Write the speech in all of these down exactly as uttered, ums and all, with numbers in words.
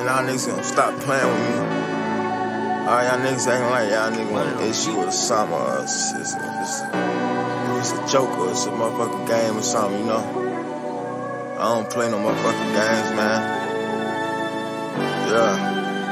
y'all niggas gonna stop playing with me. All y'all niggas acting like y'all niggas want an issue with something or it's, it's, it's, it's a joke or it's a motherfucking game or something, you know? I don't play no motherfucking games, man. Yeah.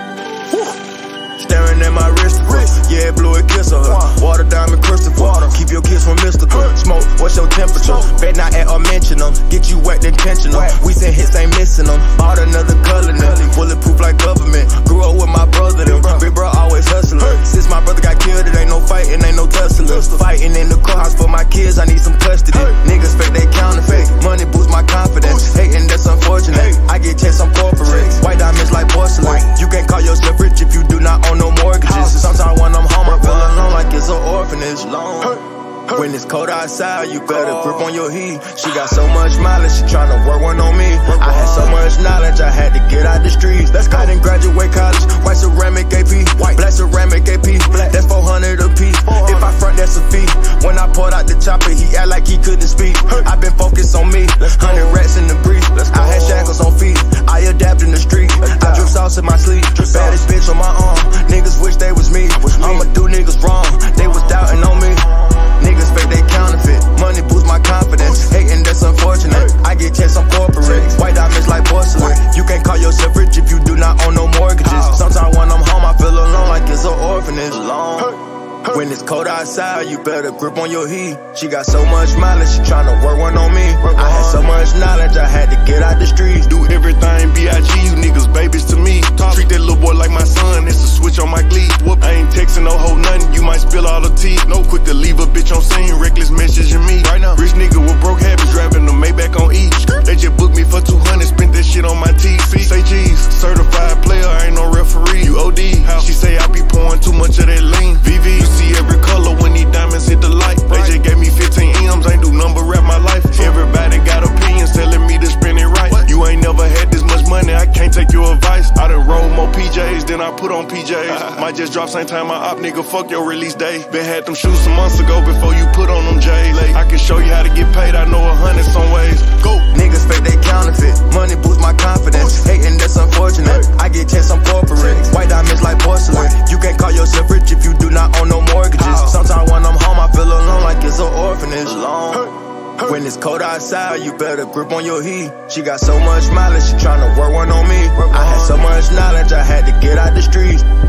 Staring at my wrist, yeah, blew a kiss on her. Water, diamond, crystal, keep your kiss from mystical. Smoke, what's your temperature? Bet not at or mention them. Get you wet, intentional. We send hits, ain't missing them. Bought another Cullinan, bulletproof like government. Grew up with my brother, them. Big bro always hustling. Since my brother got killed, it ain't no fighting, ain't no tussling. Fighting in the courthouse for my kids, I need some custody. Niggas fake, they counterfeit. Money boosts my confidence. Hating, that's unfortunate. I get checks, I'm corporate. White diamonds like porcelain. You can't call yourself rich if you do not own no mortgages. Sometimes when I'm home, I feel alone like it's an orphanage. Long. When it's cold outside, you better grip on your heat. She got so much mileage, she tryna work one on me. I had so much knowledge, I had to get out the streets. I didn't graduate college, white ceramic A P, black ceramic A P, that's four hundred a piece. If I front, that's a fee. When I pulled out the chopper, he act like he couldn't speak. I been focused on me, hundred rats in the brief. I had shackles on feet, I adapt in the street. I drip sauce in my sleep, baddest bitch on my arm. Niggas wish they was me, I'ma do niggas wrong. They was doubting on me. Niggas fake, they counterfeit. Money boosts my confidence. Hating, that's unfortunate. I get checks, I'm corporate. White diamonds like porcelain. You can't call yourself rich if you do not own no mortgages. Sometimes when I'm home, I feel alone like it's an orphanage. Alone. When it's cold outside, you better grip on your heat. She got so much mileage, she tryna work one on me. I had so much knowledge, I had to get out the streets. Do everything B I G, you niggas babies to me. Treat that little boy like my son, it's a switch on my glee. Whoop, I ain't texting no hoe nothing, you might spill all the tea. No quick to leave a bitch on scene, reckless messaging me. Right now, rich nigga with broke habits, driving the Maybach on E. They just booked me for two hundred, spent that shit on my T V. Say G's, certified player, I ain't no referee. You O D, she say I be pouring too much of that lean. V V, you see every color when these diamonds hit the light. They just gave me fifteen M's, ain't do number rap my life. Everybody got opinions telling me to spend it right. You ain't never had this much money, I can't take your advice. I done roll more P Js than I put on P Js. Might just drop same time my op, nigga, fuck your release day. Been had them shoes some months ago before you put on them J's. I can show you how to get paid, I know a hundred some ways. Go. Niggas fake, they counterfeit. Money boosts my confidence. Hating, that's unfortunate. I get checks, I'm corporate. White diamonds like porcelain. You can't call yourself rich if you do not own no mortgages. Sometimes when I'm home, I feel alone like it's an orphanage. Alone. When it's cold outside, you better grip on your heat. She got so much mileage, she tryna work one on me. I had so much knowledge, I had to get out the streets.